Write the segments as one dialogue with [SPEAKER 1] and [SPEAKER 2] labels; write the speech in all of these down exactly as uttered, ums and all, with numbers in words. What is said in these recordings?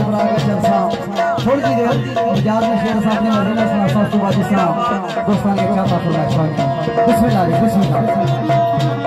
[SPEAKER 1] बड़ा का जलसा थोड़ी सी देर मिजाज में शेर साहब ने मदीना सुना सा सुबह जिस तरह दोस्तों ने क्या था फरमाया बिस्मिल्लाह बिस्मिल्लाह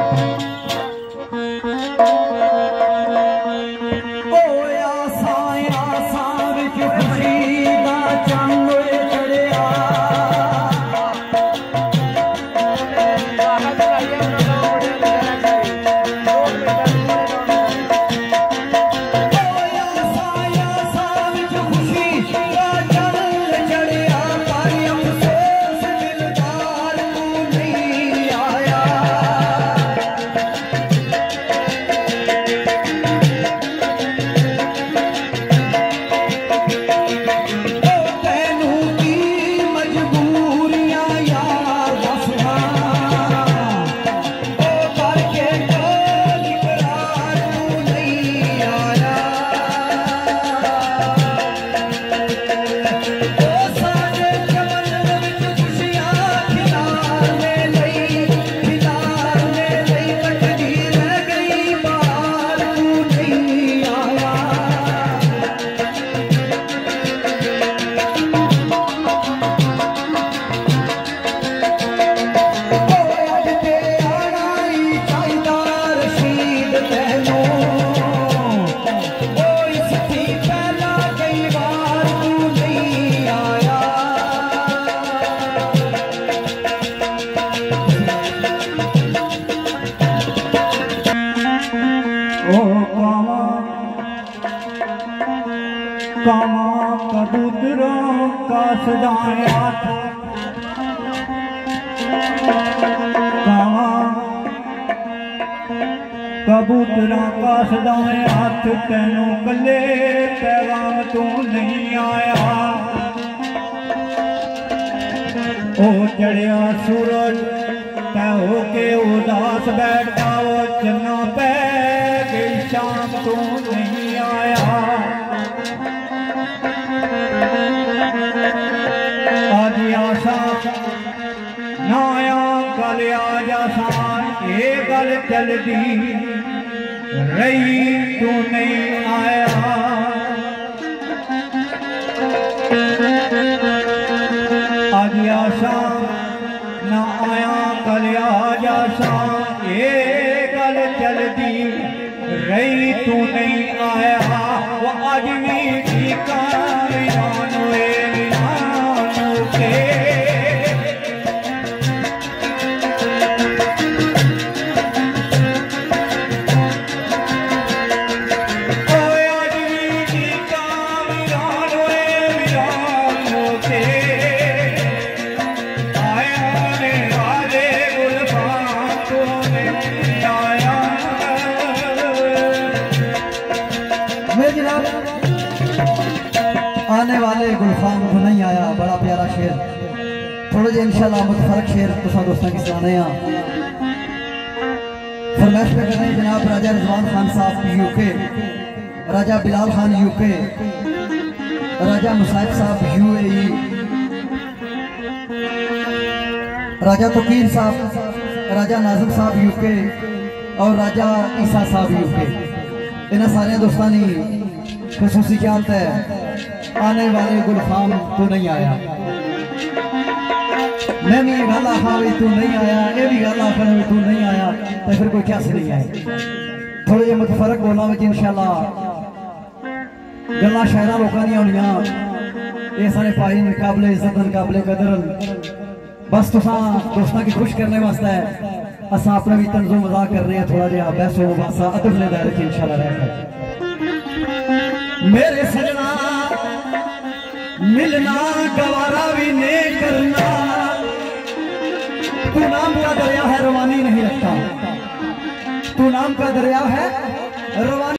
[SPEAKER 2] कामा कबूतरों का सदाया कामा कबूतरों का सदाए हाथ तेनू कले पैगाम तू नहीं आया ओ चढ़िया सूरज तै हो के उदास बैठा वो चन्ना पै गई शाम तू नहीं आया नाया गल आजा ये गल चलती रही तू नहीं आया आज आशा ना आया गल आजा ये गल चलती रही तू नहीं आया वो आज भी ठीक
[SPEAKER 1] आने वाले गुलफाम तो नहीं आया। बड़ा प्यारा शेर थोड़ा जी इंशाल्लाह मुतफरक शेर तुसा दोस्तों की सुनाने फरमाइश पे कर रहे हैं जनाब राजा Rizwan Khan Sahab UK, Raja Bilal Khan UK, Raja Musaib Sahab UAE, राजा तकीर साहब, राजा नाजिम साहब यूके और राजा ईसा साहब यूके। इन्हें सारे दोस्तों की खसूसी ख्याल है आने वाले गुलफाम तू नहीं आया। मैं भी गल आखा भी तू नहीं आया, ये भी गल आखा भी तू नहीं आया, तो फिर कोई क्या नहीं आए। थोड़े जे मुतफरक बोलना में इंशाल्लाह गल्लां शायरा लोकां दी होनियां, ये सारे भाई काबले इज्जत काबले कदर बस तुसा दोस्तां की खुश करने वास्ते असा अपना भी तंजो मजाक कर रहे हैं। थोड़ा जिहा बहसो बासा अदब ने दायरे च इंशाल्लाह रहकर मेरे सजना मिलना गवारा भी ने करना, तू नाम का दरिया है रवानी नहीं रखता, तू नाम का दरिया है रवानी